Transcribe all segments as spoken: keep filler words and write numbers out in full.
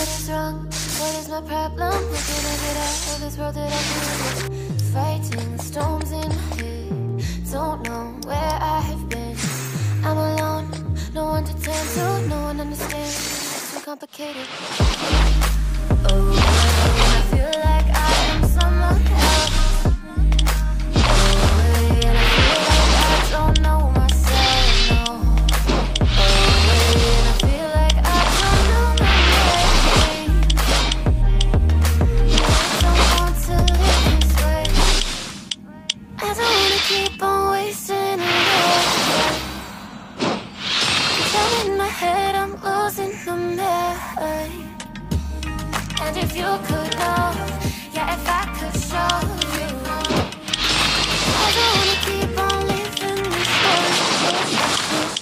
what is wrong? What is my problem? What can I get out of this world that I live in? Fighting storms in my head. Don't know where I have been. I'm alone, no one to turn to, no one understands. It's too complicated. Oh, I feel like I am someone else. Oh, and I feel like I don't know myself, no. Oh, and I feel like I don't know my name. I don't want to live this way. I don't want to keep on wasting away. In my head, I'm losing the mind. And if you could know, yeah, if I could show you, I don't wanna keep on living this way.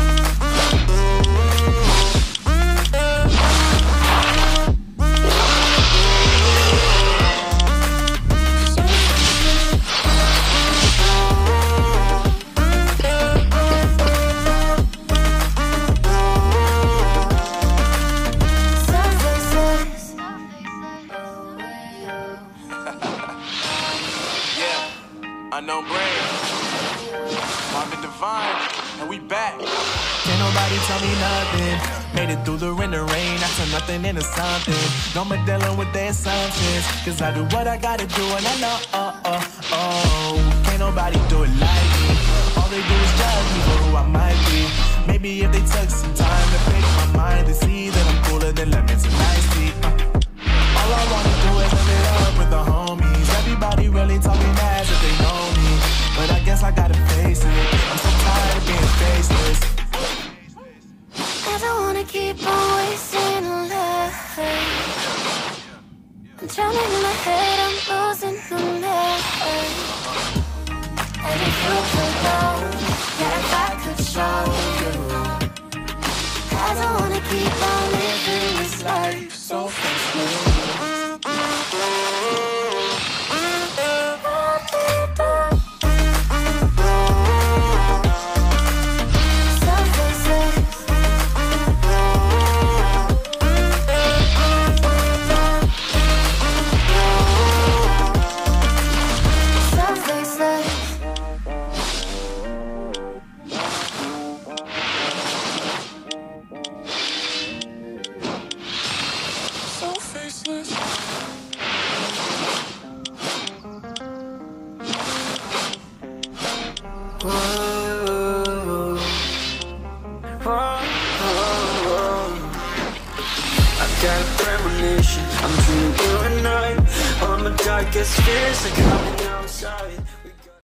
Unknown brave, Marvin Divine, and we back. Can't nobody tell me nothing. Made it through the rain, the rain, I turn nothing into something. No more dealing with their assumptions, cause I do what I gotta do and I know, oh, oh, oh. Can't nobody do it like me. All they do is judge me for who I might be. Maybe if they took some time to pick my mind and see that I'm cooler than lemons and iced tea. uh. All I wanna do is live it up with the homies. Everybody really talking as if they know me, but I guess I gotta face it. I'm so tired of being faceless. I don't wanna keep on wasting a life. I'm drowning in my head, I'm losing the mind. And if you could know, yeah, if I could show you, I don't wanna keep on living this life so faceless. I'm dreaming you and I. All my darkest fears are coming outside.